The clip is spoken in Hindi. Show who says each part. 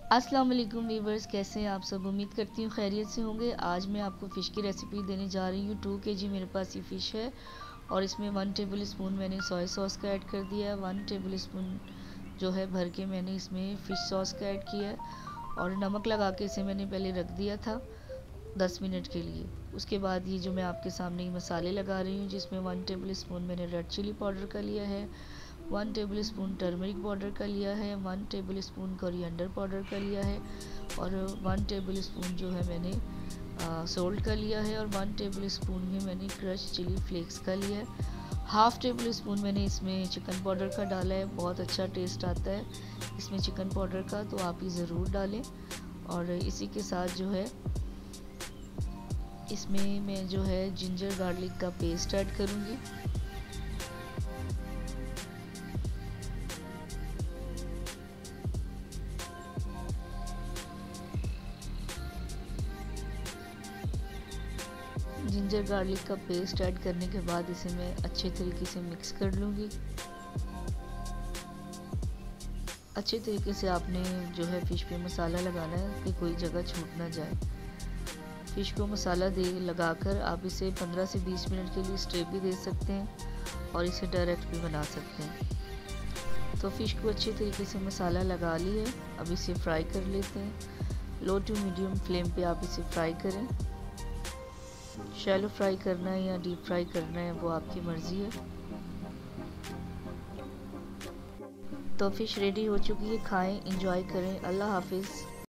Speaker 1: अस्सलाम वालेकुम वीवर्स, कैसे हैं आप सब। उम्मीद करती हूँ खैरियत से होंगे। आज मैं आपको फ़िश की रेसिपी देने जा रही हूँ। 2 kg मेरे पास ये फ़िश है और इसमें 1 टेबल स्पून मैंने सोया सॉस का ऐड कर दिया है। 1 टेबल स्पून जो है भर के मैंने इसमें फ़िश सॉस का ऐड किया है और नमक लगा के इसे मैंने पहले रख दिया था 10 मिनट के लिए। उसके बाद ये जो मैं आपके सामने ये मसाले लगा रही हूँ, जिसमें 1 टेबल स्पून मैंने रेड चिली पाउडर का लिया है, 1 टेबल स्पून टर्मरिक पाउडर का लिया है, 1 टेबल स्पून कोरिएंडर पाउडर का लिया है और 1 टेबल स्पून जो है मैंने सोल्ट का लिया है और 1 टेबल स्पून ही मैंने क्रश चिली फ्लेक्स का लिया है। हाफ़ टेबल स्पून मैंने इसमें चिकन पाउडर का डाला है। बहुत अच्छा टेस्ट आता है इसमें चिकन पाउडर का, तो आप ये ज़रूर डालें। और इसी के साथ जो है इसमें मैं जो है जिंजर गार्लिक का पेस्ट ऐड करूँगी। जिंजर गार्लिक का पेस्ट ऐड करने के बाद इसे मैं अच्छे तरीके से मिक्स कर लूँगी। अच्छे तरीके से आपने जो है फ़िश पे मसाला लगाना है कि कोई जगह छूट ना जाए। फ़िश को मसाला दे लगाकर आप इसे 15 से 20 मिनट के लिए स्टे भी दे सकते हैं और इसे डायरेक्ट भी बना सकते हैं। तो फ़िश को अच्छे तरीके से मसाला लगा लिए, अब इसे फ्राई कर लेते हैं। लो टू मीडियम फ्लेम पे आप इसे फ्राई करें। शैलो फ्राई करना है या डीप फ्राई करना है वो आपकी मर्ज़ी है। तो फ़िश रेडी हो चुकी है, खाएं, इंजॉय करें। अल्लाह हाफिज़।